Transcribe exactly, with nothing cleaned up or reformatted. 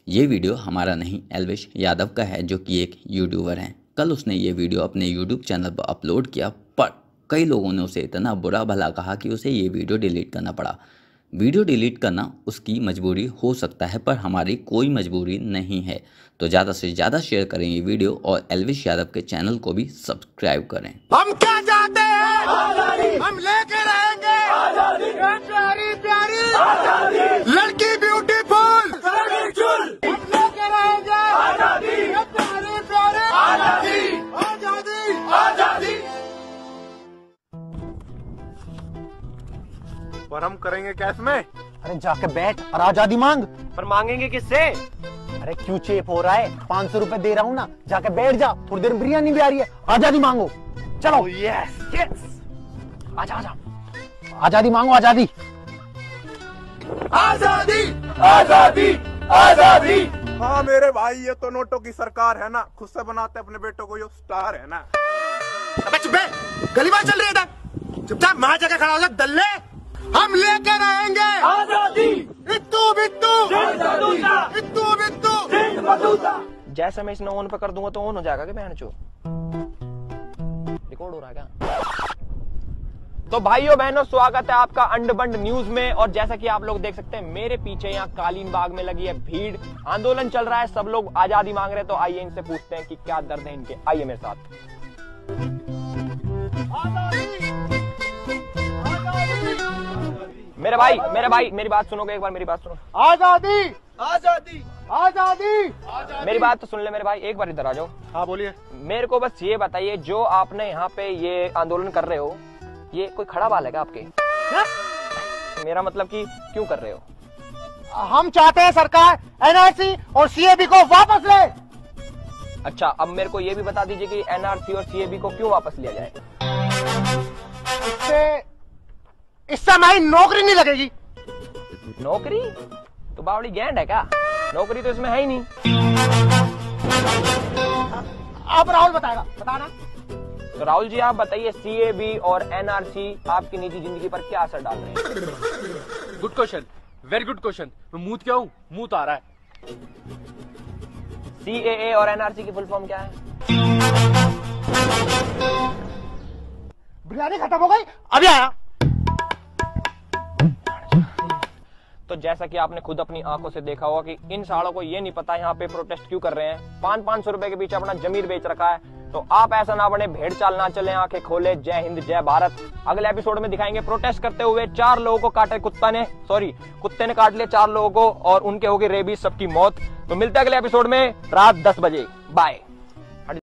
ये वीडियो हमारा नहीं, एल्विश यादव का है, जो कि एक यूट्यूबर हैं। कल उसने ये वीडियो अपने यूट्यूब चैनल पर अपलोड किया, पर कई लोगों ने उसे इतना बुरा भला कहा कि उसे ये वीडियो डिलीट करना पड़ा। वीडियो डिलीट करना उसकी मजबूरी हो सकता है, पर हमारी कोई मजबूरी नहीं है। तो ज़्यादा से ज़्यादा शेयर करें ये वीडियो और एल्विश यादव के चैनल को भी सब्सक्राइब करें। हम क्या चाहते हैं? आजादी। हम लेके रहेंगे आजादी। प्यारी प्यारी आजादी। लड़की ब्यूटीफुल हम लेके रहेंगे आजादी। प्यारी प्यारी आजादी। आजादी आजादी। पर हम करेंगे क्या इसमें? अरे जाके बैठ और आजादी मांग। पर मांगेंगे किससे? अरे क्यों चेप हो रहा है? पाँच सौ रुपए दे रहा हूँ ना, जाके बैठ जा। थोड़ी देर में बिरयानी भी आ रही है, आजादी मांगो। चलो। यस यस, आजा आजा, आजादी मांगो। आजादी आजादी आजादी आजादी। हाँ मेरे भाई, ये तो नोटों की सरकार है ना, खुद से बनाते अपने बेटों को, ये स्टार है ना। अबे चुप है, गली बात चल रही है इधर। चुपचाप वहां जगह खड़ा हो जा दल्ले। हम लेके रहेंगे आजादी। इत्तू बित्तू इत्तू बित्तू। जैसे मैं इस ऑन पे कर दूंगा तो ऑन हो जाएगा क्या? बहन चो रिकॉर्ड हो रहा है क्या? तो भाइयों बहनों, स्वागत है आपका अंड बंड न्यूज में। और जैसा कि आप लोग देख सकते हैं मेरे पीछे यहाँ कालीन बाग में लगी है भीड़, आंदोलन चल रहा है, सब लोग आजादी मांग रहे हैं। तो आइए इनसे पूछते हैं कि क्या दर्द है इनके। आइए मेरे साथ। मेरे भाई मेरे भाई मेरी बात सुनोगे? एक बार मेरी बात सुनो। आजादी आजादी आजादी। मेरी बात तो सुन ले मेरे भाई, एक बार इधर आ जाओ। हाँ बोलिए। मेरे को बस ये बताइए, जो आपने यहाँ पे ये आंदोलन कर रहे हो, ये कोई खड़ा बाल है क्या आपके? क्या? मेरा मतलब कि क्यों कर रहे हो? हम चाहते हैं सरकार एनआरसी और सीएबी को वापस ले। अच्छा, अब मेरे को ये भी बता दीजिए कि एनआरसी और सीएबी को क्यों वापस लिया जाए? इससे इससे हमारी नौकरी नहीं लगेगी। नौकरी? तो बावड़ी गैंड है क्या? नौकरी तो इसमें है ही नहीं। अब राहुल बताएगा, बताना। तो राहुल जी आप बताइए, सीएबी और एनआरसी आपकी निजी जिंदगी पर क्या असर डाल रहे हैं? Good question, very good question. मैं मूत क्या हूँ? मूत आ रहा है। सीएए और एनआरसी की फुल फॉर्म क्या है? बिरयानी खत्म हो गई, अभी आया। तो जैसा कि आपने खुद अपनी आंखों से देखा होगा कि इन सालों को ये नहीं पता यहाँ पे प्रोटेस्ट क्यों कर रहे हैं। पांच पांच सौ रुपए के पीछे अपना जमीर बेच रखा है। तो आप ऐसा ना बने, भेड़ चाल ना चले, आंखें खोले। जय हिंद जय भारत। अगले एपिसोड में दिखाएंगे प्रोटेस्ट करते हुए चार लोगों को काटे कुत्ता ने, सॉरी कुत्ते ने काट लिया चार लोगों को और उनके हो गई रेबीज, सबकी मौत। तो मिलते हैं अगले एपिसोड में रात दस बजे। बाय।